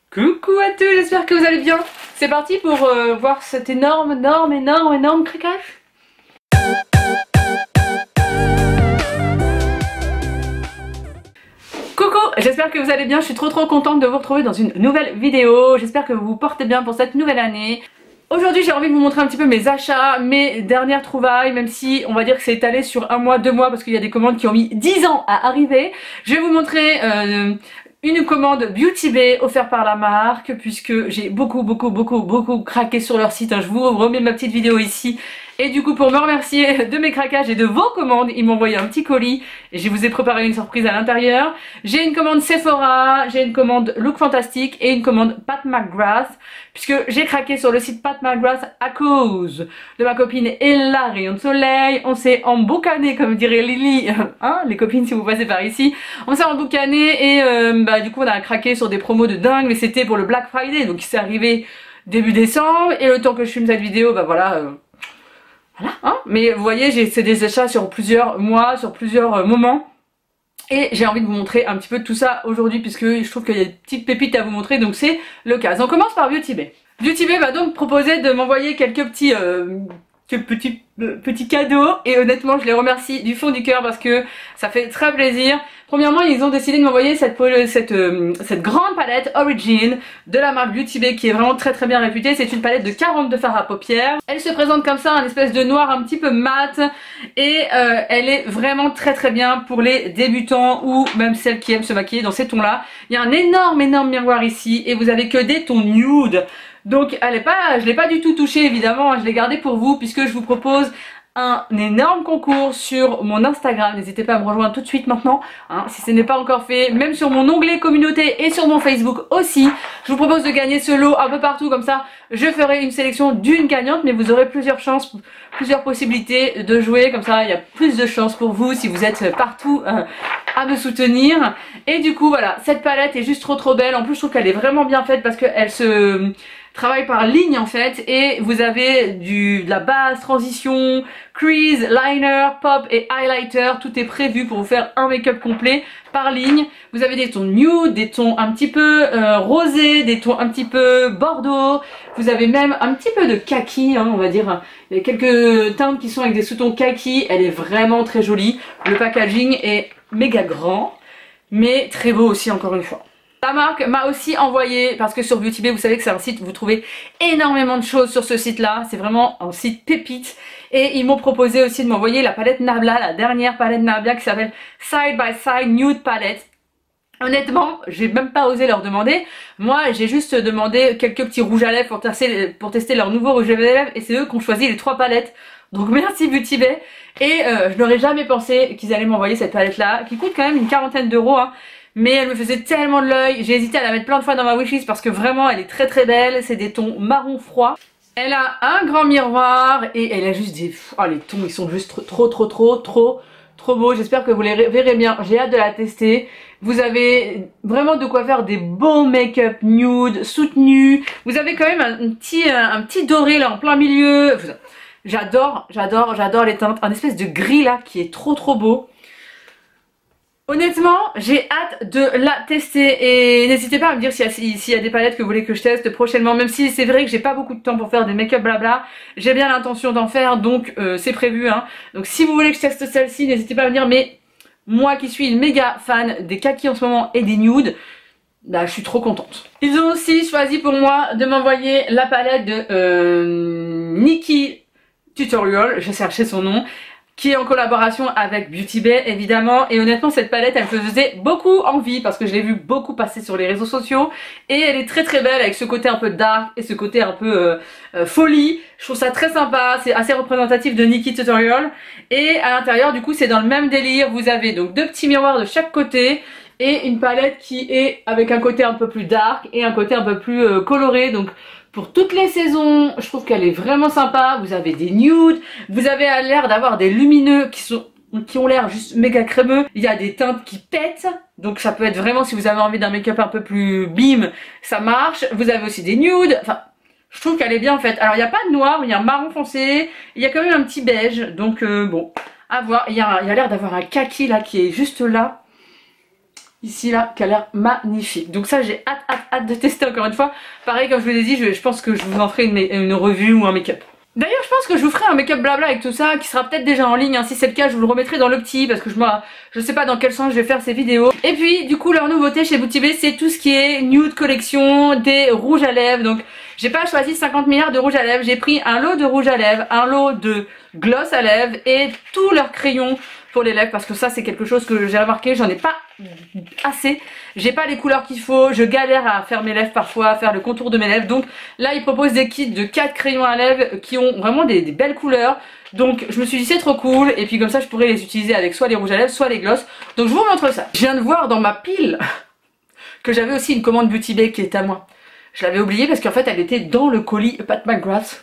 Coucou à tous, j'espère que vous allez bien. C'est parti pour voir cet énorme craquage. Coucou, j'espère que vous allez bien. Je suis trop contente de vous retrouver dans une nouvelle vidéo. J'espère que vous vous portez bien pour cette nouvelle année. Aujourd'hui j'ai envie de vous montrer un petit peu mes achats, mes dernières trouvailles, même si on va dire que c'est étalé sur 1 mois, 2 mois parce qu'il y a des commandes qui ont mis 10 ans à arriver. Je vais vous montrer une commande Beauty Bay offerte par la marque, puisque j'ai beaucoup craqué sur leur site. Je vous remets ma petite vidéo ici. Et du coup, pour me remercier de mes craquages et de vos commandes, ils m'ont envoyé un petit colis et je vous ai préparé une surprise à l'intérieur. J'ai une commande Sephora, j'ai une commande Look Fantastic et une commande Pat McGrath, puisque j'ai craqué sur le site Pat McGrath à cause de ma copine Ella Rayon de Soleil. On s'est emboucané, comme dirait Lily, hein, les copines si vous passez par ici. On s'est emboucané et du coup on a craqué sur des promos de dingue, mais c'était pour le Black Friday, donc c'est arrivé début décembre et le temps que je filme cette vidéo, voilà, hein. Mais vous voyez, c'est des achats sur plusieurs mois, sur plusieurs moments. Et j'ai envie de vous montrer un petit peu de tout ça aujourd'hui, puisque je trouve qu'il y a des petites pépites à vous montrer, donc c'est le cas. On commence par Beauty Bay. Beauty Bay va donc proposer de m'envoyer quelques petits cadeaux, et honnêtement je les remercie du fond du cœur parce que ça fait très plaisir. Premièrement, ils ont décidé de m'envoyer cette grande palette Origin de la marque Beauty Bay, qui est vraiment très bien réputée. C'est une palette de 42 fards à paupières. Elle se présente comme ça, un espèce de noir un petit peu mat, et elle est vraiment très bien pour les débutants ou même celles qui aiment se maquiller dans ces tons là. Il y a un énorme miroir ici et vous avez que des tons nude. Donc je l'ai pas du tout touché évidemment, je l'ai gardé pour vous puisque je vous propose un énorme concours sur mon Instagram. N'hésitez pas à me rejoindre tout de suite maintenant, hein, si ce n'est pas encore fait, même sur mon onglet communauté et sur mon Facebook aussi. Je vous propose de gagner ce lot un peu partout, comme ça je ferai une sélection d'une gagnante, mais vous aurez plusieurs chances, plusieurs possibilités de jouer, comme ça il y a plus de chances pour vous si vous êtes partout à me soutenir. Et du coup voilà, cette palette est juste trop belle. En plus je trouve qu'elle est vraiment bien faite parce qu'elle se travaille par ligne en fait, et vous avez de la base, transition, crease, liner, pop et highlighter. Tout est prévu pour vous faire un make-up complet par ligne. Vous avez des tons nude, des tons un petit peu rosés, des tons un petit peu bordeaux. Vous avez même un petit peu de kaki, hein, on va dire. Il y a quelques teintes qui sont avec des sous-tons kaki. Elle est vraiment très jolie. Le packaging est méga grand, mais très beau aussi encore une fois. La marque m'a aussi envoyé, parce que sur Beauty Bay vous savez que c'est un site où vous trouvez énormément de choses sur ce site là, c'est vraiment un site pépite, et ils m'ont proposé aussi de m'envoyer la palette Nabla, la dernière palette Nabla qui s'appelle Side by Side Nude Palette. Honnêtement, j'ai même pas osé leur demander. Moi, j'ai juste demandé quelques petits rouges à lèvres pour tester leur nouveau rouge à lèvres, et c'est eux qui ont choisi les 3 palettes. Donc merci Beauty Bay. Et je n'aurais jamais pensé qu'ils allaient m'envoyer cette palette là, qui coûte quand même une 40aine d'euros, hein. Mais elle me faisait tellement de l'œil, j'ai hésité à la mettre plein de fois dans ma wishlist parce que vraiment elle est très belle. C'est des tons marron froid. Elle a un grand miroir et elle a juste des... Oh, les tons ils sont juste trop beaux. J'espère que vous les verrez bien, j'ai hâte de la tester. Vous avez vraiment de quoi faire des beaux make-up nude, soutenus. Vous avez quand même un petit doré là en plein milieu. J'adore les teintes. Un espèce de gris là qui est trop beau. Honnêtement, j'ai hâte de la tester, et n'hésitez pas à me dire s'il y a des palettes que vous voulez que je teste prochainement, même si c'est vrai que j'ai pas beaucoup de temps pour faire des make-up blabla. J'ai bien l'intention d'en faire, donc c'est prévu, hein. Donc si vous voulez que je teste celle-ci, n'hésitez pas à me dire, mais moi qui suis une méga fan des kakis en ce moment et des nudes, bah, je suis trop contente. Ils ont aussi choisi pour moi de m'envoyer la palette de Nikkie Tutorial, je cherchais son nom, qui est en collaboration avec Beauty Bay évidemment, et honnêtement cette palette elle me faisait beaucoup envie parce que je l'ai vu beaucoup passer sur les réseaux sociaux, et elle est très belle avec ce côté un peu dark et ce côté un peu folie. Je trouve ça très sympa, c'est assez représentatif de Nikkie Tutorial, et à l'intérieur du coup c'est dans le même délire. Vous avez donc 2 petits miroirs de chaque côté et une palette qui est avec un côté un peu plus dark et un côté un peu plus coloré, donc pour toutes les saisons. Je trouve qu'elle est vraiment sympa. Vous avez des nudes, vous avez l'air d'avoir des lumineux qui ont l'air juste méga crémeux. Il y a des teintes qui pètent, donc ça peut être vraiment, si vous avez envie d'un make-up un peu plus bim, ça marche. Vous avez aussi des nudes, enfin je trouve qu'elle est bien en fait. Alors il n'y a pas de noir, il y a un marron foncé, il y a quand même un petit beige, donc bon, à voir. Il y a l'air d'avoir un kaki là qui est juste là. ici là qui a l'air magnifique. Donc ça j'ai hâte de tester encore une fois. Pareil comme je vous l'ai dit, je pense que je vous en ferai une revue ou un make-up. D'ailleurs je pense que je vous ferai un make-up blabla avec tout ça qui sera peut-être déjà en ligne, hein. Si c'est le cas je vous le remettrai dans le petit parce que je sais pas dans quel sens je vais faire ces vidéos. Et puis du coup leur nouveauté chez Beauty Bay c'est tout ce qui est nude collection, des rouges à lèvres. Donc j'ai pas choisi 50 milliards de rouges à lèvres, j'ai pris un lot de rouges à lèvres, un lot de gloss à lèvres et tous leurs crayons pour les lèvres parce que ça c'est quelque chose que j'ai remarqué, j'en ai pas assez, j'ai pas les couleurs qu'il faut, je galère à faire mes lèvres parfois, à faire le contour de mes lèvres. Donc là ils proposent des kits de 4 crayons à lèvres qui ont vraiment des belles couleurs. Donc je me suis dit c'est trop cool et puis comme ça je pourrais les utiliser avec soit les rouges à lèvres soit les gloss. Donc je vous montre ça. Je viens de voir dans ma pile que j'avais aussi une commande Beauty Bay qui est à moi. Je l'avais oubliée parce qu'en fait elle était dans le colis Pat McGrath.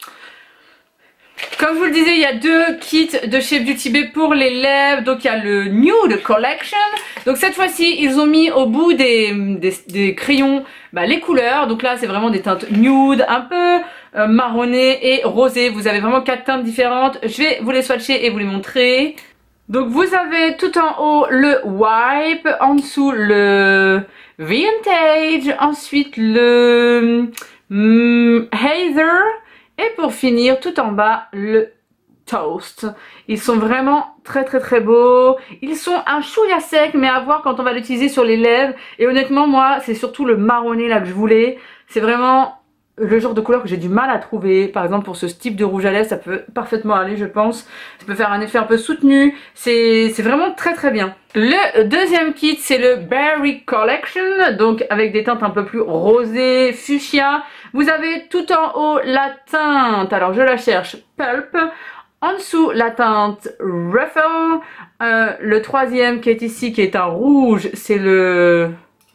Comme je vous le disais, il y a 2 kits de chez Beauty Bay pour les lèvres. Donc il y a le Nude Collection. Donc cette fois-ci, ils ont mis au bout des crayons les couleurs. Donc là, c'est vraiment des teintes nude, un peu marronnées et rosées. Vous avez vraiment 4 teintes différentes. Je vais vous les swatcher et vous les montrer. Donc vous avez tout en haut le Wipe, en dessous le Vintage, ensuite le Heather. Et pour finir, tout en bas, le Toast. Ils sont vraiment très beaux. Ils sont un chouïa sec, mais à voir quand on va l'utiliser sur les lèvres. Et honnêtement, moi, c'est surtout le marronné là que je voulais. C'est vraiment le genre de couleur que j'ai du mal à trouver. Par exemple, pour ce type de rouge à lèvres, ça peut parfaitement aller, je pense. Ça peut faire un effet un peu soutenu. C'est vraiment très bien. Le deuxième kit, c'est le Berry Collection. Donc, avec des teintes un peu plus rosées, fuchsia. Vous avez tout en haut la teinte, alors je la cherche, Pulp. En dessous, la teinte Ruffle. Le troisième qui est ici, qui est un rouge, c'est le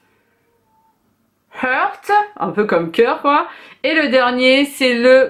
Hurt, un peu comme cœur quoi. Et le dernier, c'est le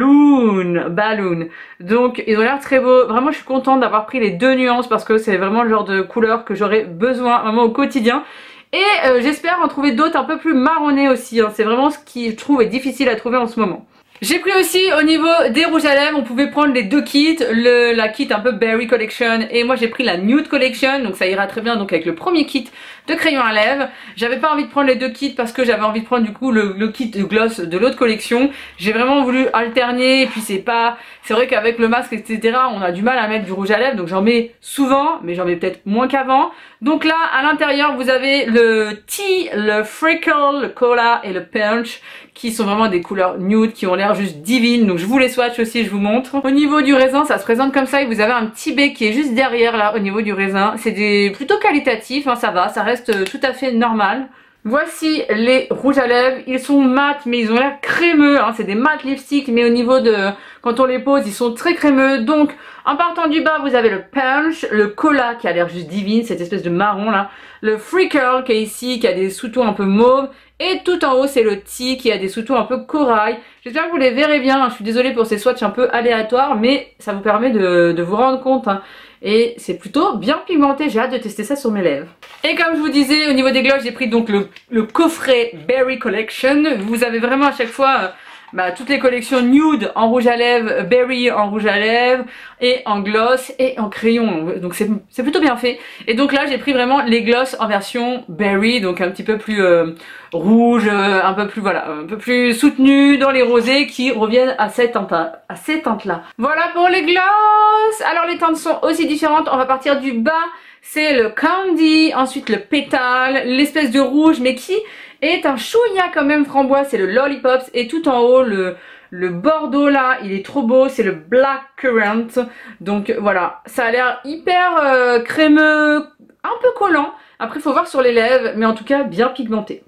Balloon. Donc, ils ont l'air très beaux. Vraiment, je suis contente d'avoir pris les 2 nuances parce que c'est vraiment le genre de couleur que j'aurais besoin vraiment au quotidien. Et j'espère en trouver d'autres un peu plus marronnés aussi, hein. C'est vraiment ce qui je trouve est difficile à trouver en ce moment. J'ai pris aussi au niveau des rouges à lèvres, on pouvait prendre les 2 kits, la kit un peu Berry Collection et moi j'ai pris la Nude Collection, donc ça ira très bien donc avec le premier kit de crayon à lèvres. J'avais pas envie de prendre les 2 kits parce que j'avais envie de prendre du coup le kit de gloss de l'autre collection. J'ai vraiment voulu alterner et puis c'est vrai qu'avec le masque etc on a du mal à mettre du rouge à lèvres donc j'en mets souvent mais j'en mets peut-être moins qu'avant. Donc là à l'intérieur vous avez le Tea, le Freckle, le Cola et le Punch qui sont vraiment des couleurs nude qui ont l'air juste divines. Donc je vous les swatch aussi, je vous montre. Au niveau du raisin ça se présente comme ça et vous avez un petit bec qui est juste derrière là au niveau du raisin. C'est plutôt qualitatif, hein, ça va, ça reste tout à fait normal. Voici les rouges à lèvres, ils sont mat mais ils ont l'air crémeux, hein. C'est des mat lipstick mais au niveau de quand on les pose ils sont très crémeux. Donc en partant du bas vous avez le Punch, le Cola qui a l'air juste divine, cette espèce de marron là, le Freckle qui est ici qui a des sous-tons un peu mauve et tout en haut c'est le Tea qui a des sous-tons un peu corail. J'espère que vous les verrez bien, hein. Je suis désolée pour ces swatchs un peu aléatoires mais ça vous permet de vous rendre compte, hein. Et c'est plutôt bien pigmenté, j'ai hâte de tester ça sur mes lèvres. Et comme je vous disais, au niveau des glosses, j'ai pris donc le coffret Berry Collection. Vous avez vraiment à chaque fois toutes les collections nude en rouge à lèvres, berry en rouge à lèvres et en gloss et en crayon. Donc c'est plutôt bien fait. Et donc là j'ai pris vraiment les gloss en version berry, donc un petit peu plus rouge, un peu plus voilà, un peu plus soutenu dans les rosés qui reviennent à ces teintes là. Voilà pour les gloss. Alors les teintes sont aussi différentes. On va partir du bas. C'est le Candy, ensuite le Pétale, l'espèce de rouge mais qui est un chouïa quand même framboise, c'est le Lollipops et tout en haut le bordeaux là, il est trop beau, c'est le Black Currant. Donc voilà, ça a l'air hyper crémeux, un peu collant. Après il faut voir sur les lèvres mais en tout cas bien pigmenté.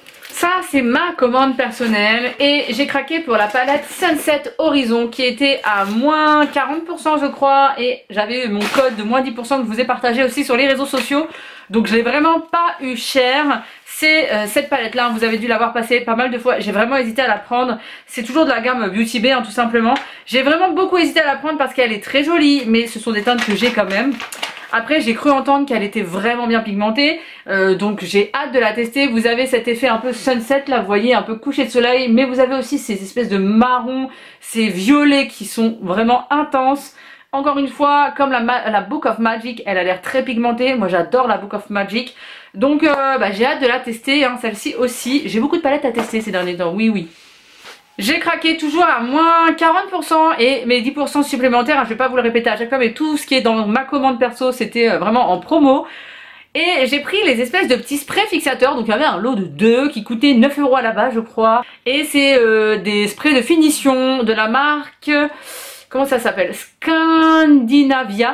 Ça c'est ma commande personnelle et j'ai craqué pour la palette Sunset Horizon qui était à moins 40% je crois et j'avais mon code de moins 10% que je vous ai partagé aussi sur les réseaux sociaux. Donc je l'ai vraiment pas eu cher. C'est cette palette là, vous avez dû l'avoir passée pas mal de fois, j'ai vraiment hésité à la prendre. C'est toujours de la gamme Beauty Bay hein, tout simplement. J'ai vraiment beaucoup hésité à la prendre parce qu'elle est très jolie mais ce sont des teintes que j'ai quand même. Après j'ai cru entendre qu'elle était vraiment bien pigmentée, donc j'ai hâte de la tester. Vous avez cet effet un peu sunset là, vous voyez, un peu coucher de soleil, mais vous avez aussi ces espèces de marron, ces violets qui sont vraiment intenses. Encore une fois, comme la Book of Magic, elle a l'air très pigmentée. Moi j'adore la Book of Magic. Donc j'ai hâte de la tester, hein, celle-ci aussi. J'ai beaucoup de palettes à tester ces derniers temps, oui oui. J'ai craqué toujours à moins 40% et mes 10% supplémentaires, hein, je vais pas vous le répéter à chaque fois, mais tout ce qui est dans ma commande perso, c'était vraiment en promo. Et j'ai pris les espèces de petits sprays fixateurs, donc il y avait un lot de 2 qui coûtait 9 € à la base je crois. Et c'est des sprays de finition de la marque... Comment ça s'appelle? Scandinavia.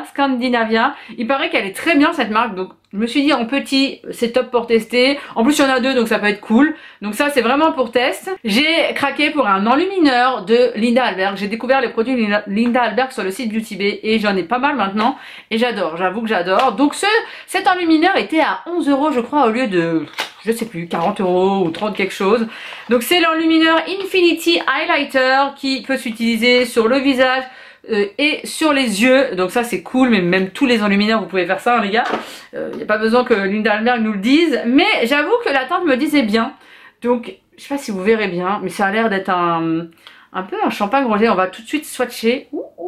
Il paraît qu'elle est très bien cette marque, donc je me suis dit en petit c'est top pour tester. En plus il y en a 2 donc ça peut être cool. Donc ça c'est vraiment pour test. J'ai craqué pour un enlumineur de Linda Alberg. J'ai découvert les produits Linda Alberg sur le site Beauty Bay et j'en ai pas mal maintenant. Et j'adore, j'avoue que j'adore. Donc cet enlumineur était à 11 € je crois au lieu de... je sais plus, 40 € ou 30 quelque chose. Donc c'est l'enlumineur Infinity Highlighter qui peut s'utiliser sur le visage et sur les yeux. Donc ça c'est cool, mais même tous les enlumineurs vous pouvez faire ça hein, les gars. Il n'y a pas besoin que Linda Alberg nous le dise. Mais j'avoue que la teinte me disait bien. Donc je sais pas si vous verrez bien, mais ça a l'air d'être un peu un champagne rosé. On va tout de suite swatcher.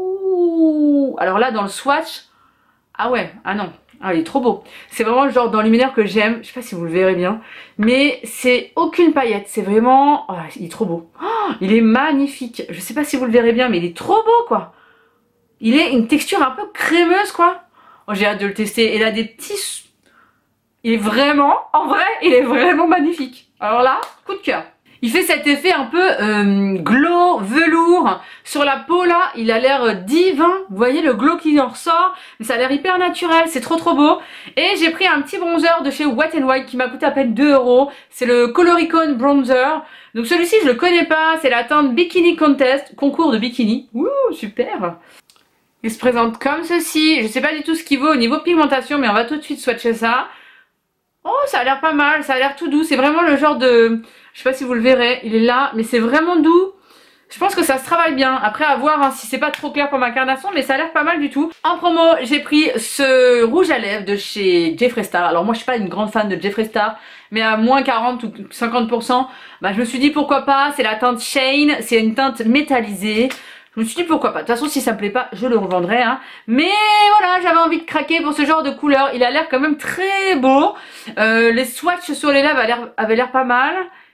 Ouh. Alors là dans le swatch, ah ouais, ah non. Ah il est trop beau. C'est vraiment le genre d'enlumineur que j'aime. Je sais pas si vous le verrez bien. Mais c'est aucune paillette. C'est vraiment... Oh, il est trop beau. Oh, il est magnifique. Je sais pas si vous le verrez bien mais il est trop beau quoi. Il est une texture un peu crémeuse quoi. Oh, j'ai hâte de le tester. Et là des petits... Il est vraiment... En vrai il est vraiment magnifique. Alors là, coup de cœur. Il fait cet effet un peu glow, velours. Sur la peau là, il a l'air divin. Vous voyez le glow qui en ressort. Mais ça a l'air hyper naturel, c'est trop beau. Et j'ai pris un petit bronzer de chez Wet n Wild qui m'a coûté à peine 2 €. C'est le Coloricon Bronzer. Donc celui-ci je le connais pas, c'est la teinte Bikini Contest, concours de bikini. Ouh, super. Il se présente comme ceci. Je sais pas du tout ce qu'il vaut au niveau pigmentation, mais on va tout de suite swatcher ça. Oh, ça a l'air pas mal, ça a l'air tout doux. C'est vraiment le genre de... Je sais pas si vous le verrez, il est là, mais c'est vraiment doux. Je pense que ça se travaille bien. Après à voir hein, si c'est pas trop clair pour ma carnation, mais ça a l'air pas mal du tout. En promo, j'ai pris ce rouge à lèvres de chez Jeffree Star. Alors moi je suis pas une grande fan de Jeffree Star, mais à moins 40 ou 50%, je me suis dit pourquoi pas. C'est la teinte Shane, c'est une teinte métallisée. Je me suis dit pourquoi pas. De toute façon si ça me plaît pas, je le revendrai hein. Mais voilà, j'avais envie de craquer pour ce genre de couleur. Il a l'air quand même très beau. Les swatchs sur les lèvres avaient l'air pas mal.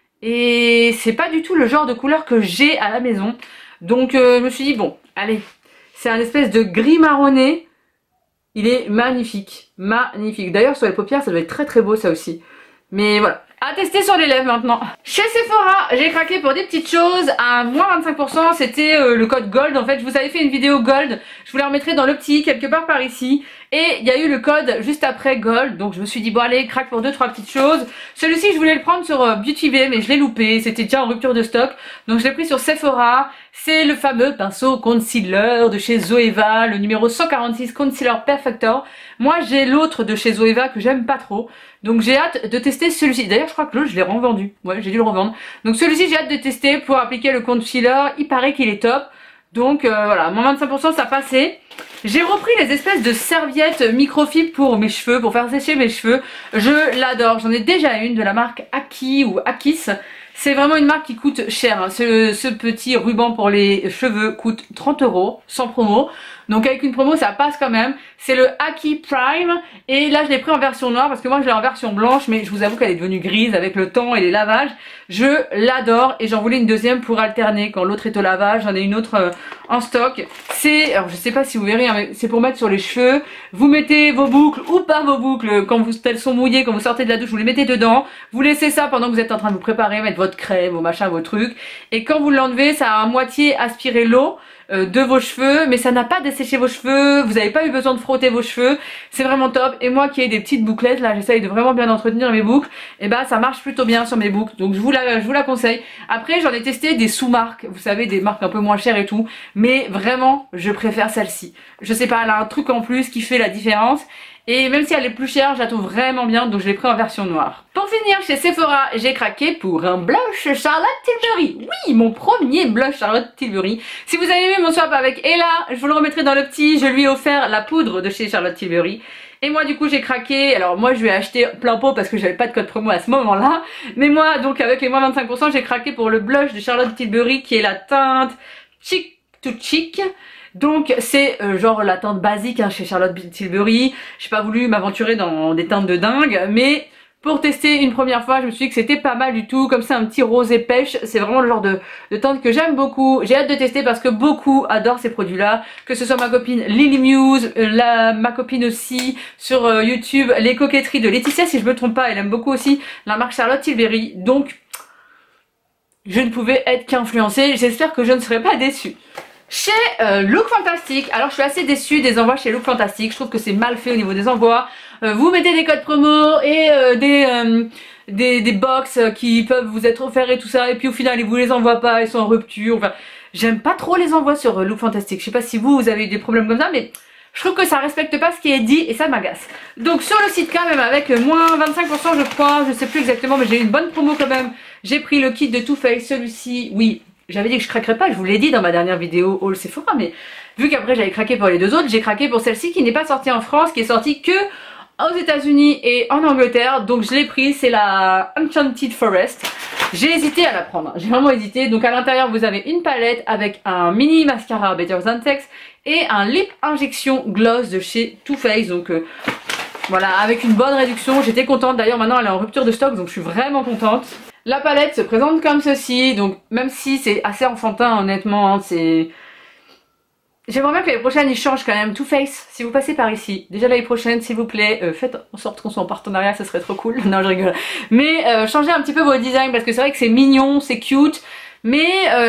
Et c'est pas du tout le genre de couleur que j'ai à la maison. Donc je me suis dit bon, allez. C'est un espèce de gris marronné. Il est magnifique. Magnifique. D'ailleurs sur les paupières ça doit être très beau ça aussi. Mais voilà. À tester sur les lèvres maintenant. Chez Sephora, j'ai craqué pour des petites choses à moins 25%. C'était le code GOLD. En fait, je vous avais fait une vidéo GOLD. Je vous la remettrai dans le petit, quelque part par ici. Et il y a eu le code juste après GOLD. Donc je me suis dit, bon allez, craque pour 2-3 petites choses. Celui-ci, je voulais le prendre sur Beauty Bay, mais je l'ai loupé. C'était déjà en rupture de stock. Donc je l'ai pris sur Sephora. C'est le fameux pinceau concealer de chez Zoeva, le numéro 146 Concealer Perfector. Moi, j'ai l'autre de chez Zoeva que j'aime pas trop. Donc j'ai hâte de tester celui-ci. D'ailleurs je crois que l'autre je l'ai revendu. Ouais, j'ai dû le revendre. Donc celui-ci j'ai hâte de tester pour appliquer le concealer. Il paraît qu'il est top. Donc voilà, moins 25% ça passait. J'ai repris les espèces de serviettes microfibre pour mes cheveux, pour faire sécher mes cheveux. Je l'adore. J'en ai déjà une de la marque Aki ou Akis. C'est vraiment une marque qui coûte cher. Hein. Ce petit ruban pour les cheveux coûte 30 € sans promo. Donc avec une promo ça passe quand même. C'est le Aki Prime. Et là je l'ai pris en version noire parce que moi je l'ai en version blanche. Mais je vous avoue qu'elle est devenue grise avec le temps et les lavages. Je l'adore et j'en voulais une deuxième pour alterner. Quand l'autre est au lavage, j'en ai une autre en stock. C'est, alors je sais pas si vous verrez, hein, mais c'est pour mettre sur les cheveux. Vous mettez vos boucles ou pas vos boucles. Quand elles sont mouillées, quand vous sortez de la douche, vous les mettez dedans. Vous laissez ça pendant que vous êtes en train de vous préparer, mettre votre crème, vos machins, vos trucs. Et quand vous l'enlevez, ça a à moitié aspiré l'eau de vos cheveux, mais ça n'a pas desséché vos cheveux, vous n'avez pas eu besoin de frotter vos cheveux, c'est vraiment top. Et moi qui ai des petites bouclettes, là j'essaye de vraiment bien entretenir mes boucles, et bah ça marche plutôt bien sur mes boucles, donc je vous la conseille. Après j'en ai testé des sous-marques, vous savez, des marques un peu moins chères et tout, mais vraiment je préfère celle-ci. Je sais pas, elle a un truc en plus qui fait la différence. Et même si elle est plus chère, je la trouve vraiment bien, donc je l'ai pris en version noire. Pour finir, chez Sephora, j'ai craqué pour un blush Charlotte Tilbury. Oui, mon premier blush Charlotte Tilbury. Si vous avez aimé mon swap avec Ella, je vous le remettrai dans le petit. Je lui ai offert la poudre de chez Charlotte Tilbury. Et moi du coup j'ai craqué, alors moi je lui ai acheté plein pot parce que j'avais pas de code promo à ce moment là. Mais moi donc avec les moins 25% j'ai craqué pour le blush de Charlotte Tilbury qui est la teinte Chic to Chic. Donc c'est genre la teinte basique hein, chez Charlotte Tilbury. J'ai pas voulu m'aventurer dans des teintes de dingue, mais pour tester une première fois. Je me suis dit que c'était pas mal du tout, comme ça un petit rosé pêche, c'est vraiment le genre de teinte que j'aime beaucoup. J'ai hâte de tester parce que beaucoup adorent ces produits là, que ce soit ma copine Lily Muse, ma copine aussi sur YouTube, les coquetteries de Laetitia si je me trompe pas, elle aime beaucoup aussi la marque Charlotte Tilbury, donc je ne pouvais être qu'influencée, j'espère que je ne serai pas déçue. Chez Look Fantastic, alors je suis assez déçue des envois chez Look Fantastic, je trouve que c'est mal fait au niveau des envois. Vous mettez des codes promo et des box qui peuvent vous être offerts et tout ça, et puis au final ils vous les envoient pas, ils sont en rupture. Enfin, j'aime pas trop les envois sur Look Fantastic. Je sais pas si vous avez eu des problèmes comme ça, mais je trouve que ça respecte pas ce qui est dit et ça m'agace. Donc sur le site quand même avec moins 25% je crois, je sais plus exactement, mais j'ai eu une bonne promo quand même. J'ai pris le kit de Too Faced, celui-ci, oui. J'avais dit que je craquerais pas, je vous l'ai dit dans ma dernière vidéo haul Sephora, mais vu qu'après j'avais craqué pour les deux autres, j'ai craqué pour celle-ci qui n'est pas sortie en France, qui est sortie que aux États-Unis et en Angleterre, donc je l'ai pris, c'est la Enchanted Forest. J'ai hésité à la prendre, j'ai vraiment hésité. Donc à l'intérieur vous avez une palette avec un mini mascara Better Than Sex et un lip injection gloss de chez Too Faced, donc voilà, avec une bonne réduction, j'étais contente. D'ailleurs maintenant elle est en rupture de stock, donc je suis vraiment contente. La palette se présente comme ceci, donc même si c'est assez enfantin honnêtement, hein, c'est... J'aimerais bien que l'année prochaine ils changent quand même. Too Faced, si vous passez par ici, déjà l'année prochaine s'il vous plaît, faites en sorte qu'on soit en partenariat, ça serait trop cool. Non je rigole. Mais changez un petit peu vos designs parce que c'est vrai que c'est mignon, c'est cute, mais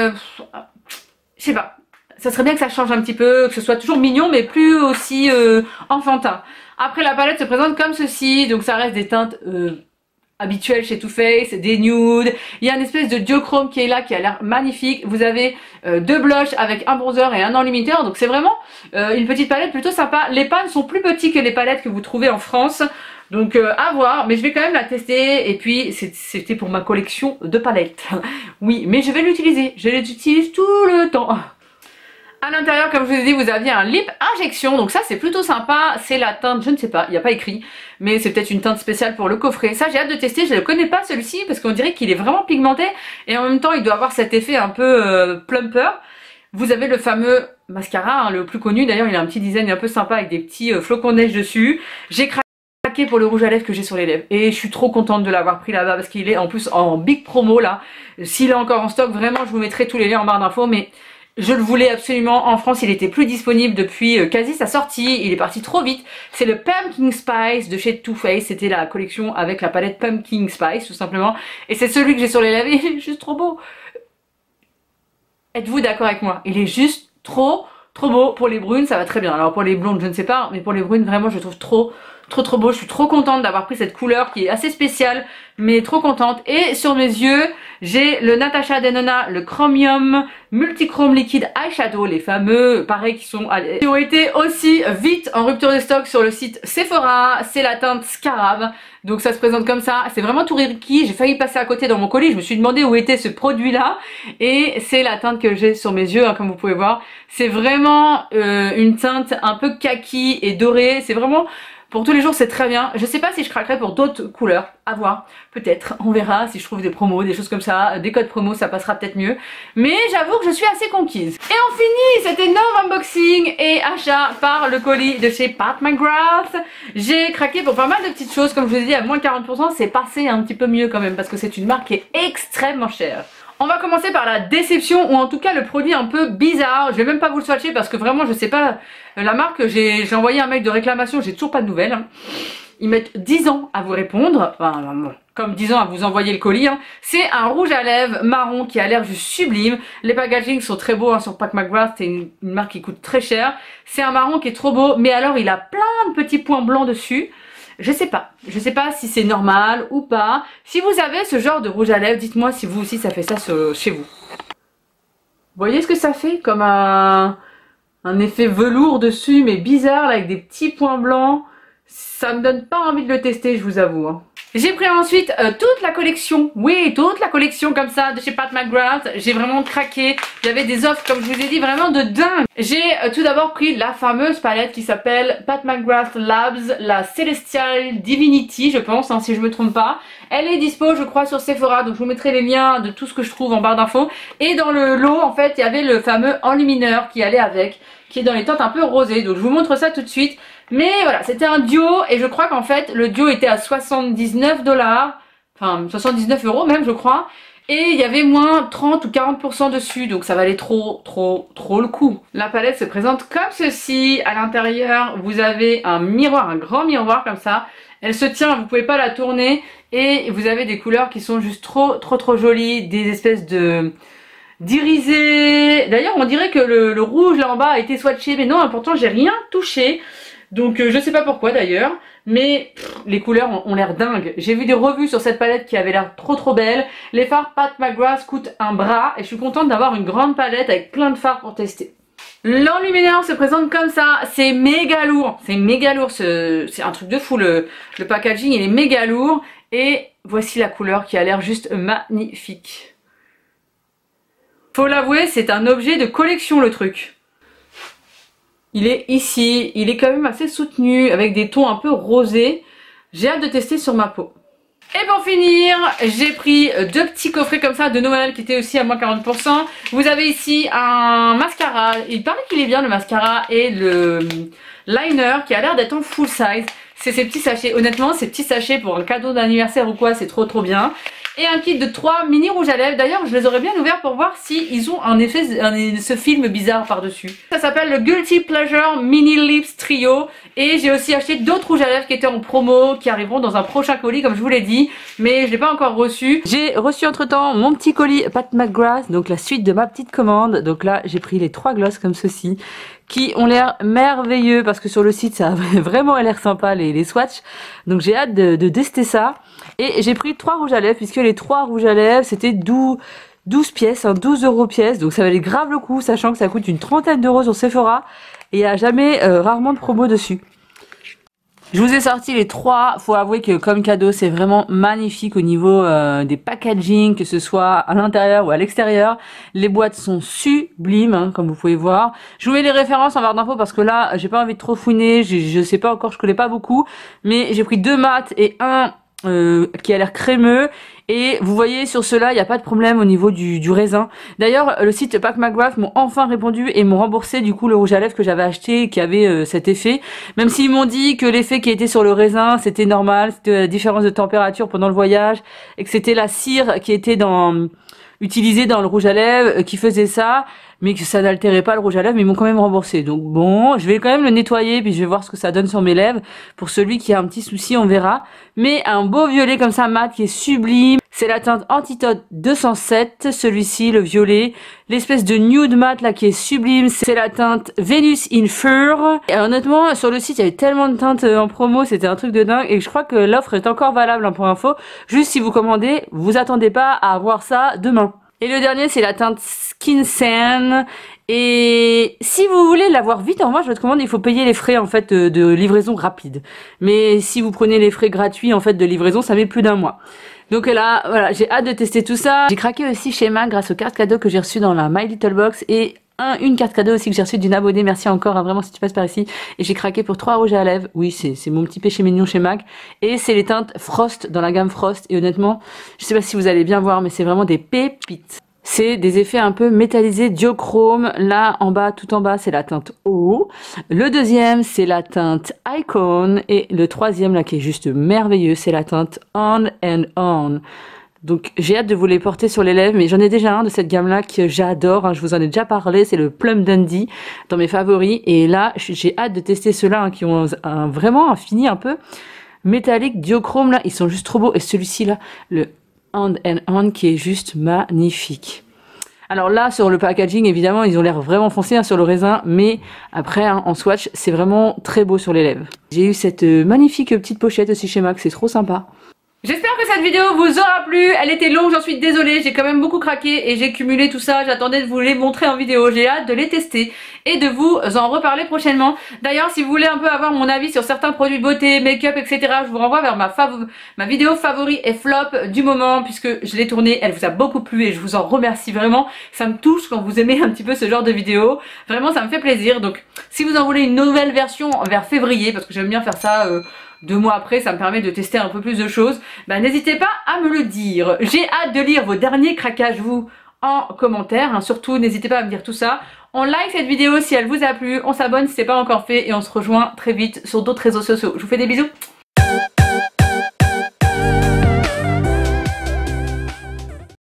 je sais pas. Ça serait bien que ça change un petit peu, que ce soit toujours mignon mais plus aussi enfantin. Après la palette se présente comme ceci, donc ça reste des teintes... habituel chez Too Faced, des nudes, il y a une espèce de duochrome qui est là qui a l'air magnifique, vous avez deux blushs avec un bronzer et un enlimiteur, donc c'est vraiment une petite palette plutôt sympa. Les pans sont plus petits que les palettes que vous trouvez en France, donc à voir, mais je vais quand même la tester, et puis c'était pour ma collection de palettes. Oui, mais je vais l'utiliser, je les utilise tout le temps. À l'intérieur, comme je vous ai dit, vous aviez un lip injection, donc ça c'est plutôt sympa, c'est la teinte, je ne sais pas, il n'y a pas écrit, mais c'est peut-être une teinte spéciale pour le coffret. Ça j'ai hâte de tester, je ne le connais pas celui-ci parce qu'on dirait qu'il est vraiment pigmenté et en même temps il doit avoir cet effet un peu plumper. Vous avez le fameux mascara, hein, le plus connu, d'ailleurs il a un petit design un peu sympa avec des petits flocons de neige dessus. J'ai craqué pour le rouge à lèvres que j'ai sur les lèvres et je suis trop contente de l'avoir pris là-bas parce qu'il est en plus en big promo là. S'il est encore en stock, vraiment je vous mettrai tous les liens en barre d'infos, mais... je le voulais absolument, en France il était plus disponible depuis quasi sa sortie, il est parti trop vite. C'est le Pumpkin Spice de chez Too Faced, c'était la collection avec la palette Pumpkin Spice tout simplement. Et c'est celui que j'ai sur les lèvres, il est juste trop beau. Êtes-vous d'accord avec moi? Il est juste trop beau. Pour les brunes ça va très bien, alors pour les blondes je ne sais pas, mais pour les brunes vraiment je le trouve trop beau. Je suis trop contente d'avoir pris cette couleur qui est assez spéciale mais trop contente. Et sur mes yeux j'ai le Natasha Denona, le Chromium Multichrome Liquid Eyeshadow, les fameux pareil qui ont été aussi vite en rupture de stock sur le site Sephora. C'est la teinte Scarab, donc ça se présente comme ça, c'est vraiment tout riki. J'ai failli passer à côté dans mon colis, je me suis demandé où était ce produit là, et c'est la teinte que j'ai sur mes yeux, hein, comme vous pouvez voir. C'est vraiment une teinte un peu kaki et dorée, c'est vraiment... pour tous les jours c'est très bien. Je sais pas si je craquerai pour d'autres couleurs, à voir, peut-être, on verra si je trouve des promos, des choses comme ça, des codes promos ça passera peut-être mieux. Mais j'avoue que je suis assez conquise. Et on finit cet énorme unboxing et achat par le colis de chez Pat McGrath. J'ai craqué pour pas mal de petites choses, comme je vous ai dit à moins de 40%, c'est passé un petit peu mieux quand même parce que c'est une marque qui est extrêmement chère. On va commencer par la déception, ou en tout cas le produit un peu bizarre. Je vais même pas vous le swatcher parce que vraiment je sais pas la marque. J'ai envoyé un mail de réclamation, j'ai toujours pas de nouvelles. Ils mettent 10 ans à vous répondre, enfin, comme 10 ans à vous envoyer le colis. C'est un rouge à lèvres marron qui a l'air juste sublime. Les packagings sont très beaux sur Pat McGrath, c'est une marque qui coûte très cher. C'est un marron qui est trop beau, mais alors il a plein de petits points blancs dessus. Je sais pas si c'est normal ou pas. Si vous avez ce genre de rouge à lèvres, dites-moi si vous aussi ça fait ça chez vous. Vous voyez ce que ça fait? Comme un effet velours dessus, mais bizarre, là, avec des petits points blancs. Ça me donne pas envie de le tester, je vous avoue. J'ai pris ensuite toute la collection, oui, toute la collection comme ça de chez Pat McGrath. J'ai vraiment craqué, il y avait des offres comme je vous ai dit vraiment de dingue. J'ai tout d'abord pris la fameuse palette qui s'appelle Pat McGrath Labs, la Celestial Divinity je pense, hein, si je me trompe pas. Elle est dispo je crois sur Sephora, donc je vous mettrai les liens de tout ce que je trouve en barre d'infos. Et dans le lot en fait il y avait le fameux enlumineur qui allait avec, qui est dans les teintes un peu rosées, donc je vous montre ça tout de suite. Mais voilà, c'était un duo et je crois qu'en fait le duo était à 79 $, enfin 79 € même je crois. Et il y avait moins 30 ou 40% dessus, donc ça valait trop le coup. La palette se présente comme ceci. À l'intérieur, vous avez un miroir, un grand miroir comme ça. Elle se tient, vous pouvez pas la tourner. Et vous avez des couleurs qui sont juste trop jolies. Des espèces de d'irisés. D'ailleurs, on dirait que le rouge là en bas a été swatché, mais non, pourtant j'ai rien touché. Donc je sais pas pourquoi d'ailleurs, mais les couleurs ont l'air dingues. J'ai vu des revues sur cette palette qui avaient l'air trop belles. Les fards Pat McGrath coûtent un bras et je suis contente d'avoir une grande palette avec plein de fards pour tester. L'enlumineur se présente comme ça, c'est méga lourd, c'est un truc de fou, le packaging il est méga lourd et voici la couleur qui a l'air juste magnifique. Faut l'avouer, c'est un objet de collection le truc. Il est ici, il est quand même assez soutenu avec des tons un peu rosés. J'ai hâte de tester sur ma peau. Et pour finir, j'ai pris deux petits coffrets comme ça de Noël qui étaient aussi à moins 40%. Vous avez ici un mascara, il paraît qu'il est bien le mascara et le liner qui a l'air d'être en full size. C'est ces petits sachets, honnêtement ces petits sachets pour un cadeau d'anniversaire ou quoi, c'est trop bien. Et un kit de 3 mini rouges à lèvres. D'ailleurs, je les aurais bien ouverts pour voir si ils ont un effet, ce film bizarre par-dessus. Ça s'appelle le Guilty Pleasure Mini Lips Trio. Et j'ai aussi acheté d'autres rouges à lèvres qui étaient en promo, qui arriveront dans un prochain colis, comme je vous l'ai dit. Mais je l'ai pas encore reçu. J'ai reçu entre-temps mon petit colis Pat McGrath, donc la suite de ma petite commande. Donc là, j'ai pris les 3 glosses comme ceci, qui ont l'air merveilleux, parce que sur le site, ça a vraiment l'air sympa, les swatchs. Donc j'ai hâte de tester ça. Et j'ai pris 3 rouges à lèvres, puisque les 3 rouges à lèvres, c'était 12 pièces, hein, 12 € pièce. Donc ça valait grave le coup, sachant que ça coûte une trentaine d'euros sur Sephora. Et il n'y a jamais, rarement de promo dessus. Je vous ai sorti les 3, faut avouer que comme cadeau c'est vraiment magnifique au niveau des packaging, que ce soit à l'intérieur ou à l'extérieur. Les boîtes sont sublimes, hein, comme vous pouvez voir. Je vous mets les références en barre d'infos parce que là j'ai pas envie de trop fouiner, je sais pas encore, je connais pas beaucoup. Mais j'ai pris 2 mat et un qui a l'air crémeux. Et vous voyez sur ceux-là, il n'y a pas de problème au niveau du raisin. D'ailleurs, le site Pat McGrath m'ont enfin répondu et m'ont remboursé du coup le rouge à lèvres que j'avais acheté qui avait cet effet. Même s'ils m'ont dit que l'effet qui était sur le raisin, c'était normal, c'était la différence de température pendant le voyage et que c'était la cire qui était utilisée dans le rouge à lèvres qui faisait ça, mais que ça n'altérait pas le rouge à lèvres, mais ils m'ont quand même remboursé. Donc bon, je vais quand même le nettoyer, puis je vais voir ce que ça donne sur mes lèvres. Pour celui qui a un petit souci, on verra. Mais un beau violet comme ça, mat, qui est sublime. C'est la teinte Antitote 207, celui-ci, le violet. L'espèce de nude mat, là, qui est sublime, c'est la teinte Venus in Fur. Et honnêtement, sur le site, il y avait tellement de teintes en promo, c'était un truc de dingue. Et je crois que l'offre est encore valable, hein, pour info. Juste si vous commandez, vous attendez pas à avoir ça demain. Et le dernier, c'est la teinte Skin Sand. Et si vous voulez l'avoir vite en votre commande, il faut payer les frais en fait de livraison rapide. Mais si vous prenez les frais gratuits en fait de livraison, ça met plus d'1 mois. Donc là, voilà, j'ai hâte de tester tout ça. J'ai craqué aussi chez MAC grâce aux cartes cadeaux que j'ai reçues dans la My Little Box et une carte cadeau aussi que j'ai reçue d'une abonnée. Merci encore, hein, vraiment si tu passes par ici. Et j'ai craqué pour 3 rouges à lèvres. Oui, c'est mon petit péché mignon chez MAC. Et c'est les teintes Frost dans la gamme Frost. Et honnêtement, je sais pas si vous allez bien voir, mais c'est vraiment des pépites. C'est des effets un peu métallisés duochrome. Là, en bas, tout en bas, c'est la teinte Eau. Le deuxième, c'est la teinte Icon. Et le troisième, là, qui est juste merveilleux, c'est la teinte On and On. Donc, j'ai hâte de vous les porter sur les lèvres. Mais j'en ai déjà un de cette gamme-là que j'adore, hein. Je vous en ai déjà parlé. C'est le Plum Dundee dans mes favoris. Et là, j'ai hâte de tester ceux-là, hein, qui ont vraiment un fini un peu métallique duochrome. Là, ils sont juste trop beaux. Et celui-ci, là, le On and On, qui est juste magnifique. Alors là, sur le packaging, évidemment, ils ont l'air vraiment foncés, hein, sur le raisin, mais après, hein, en swatch, c'est vraiment très beau sur les lèvres. J'ai eu cette magnifique petite pochette aussi chez MAC, c'est trop sympa. J'espère que cette vidéo vous aura plu. Elle était longue, j'en suis désolée, j'ai quand même beaucoup craqué et j'ai cumulé tout ça. J'attendais de vous les montrer en vidéo, j'ai hâte de les tester et de vous en reparler prochainement. D'ailleurs, si vous voulez un peu avoir mon avis sur certains produits de beauté, make-up, etc., je vous renvoie vers ma vidéo favori et flop du moment, puisque je l'ai tournée, elle vous a beaucoup plu et je vous en remercie vraiment. Ça me touche quand vous aimez un petit peu ce genre de vidéo. Vraiment, ça me fait plaisir. Donc, si vous en voulez une nouvelle version vers février, parce que j'aime bien faire ça 2 mois après, ça me permet de tester un peu plus de choses, bah n'hésitez pas à me le dire. J'ai hâte de lire vos derniers craquages, vous. en commentaire, hein. Surtout n'hésitez pas à me dire tout ça. On like cette vidéo si elle vous a plu, on s'abonne si c'est pas encore fait et on se rejoint très vite sur d'autres réseaux sociaux. Je vous fais des bisous.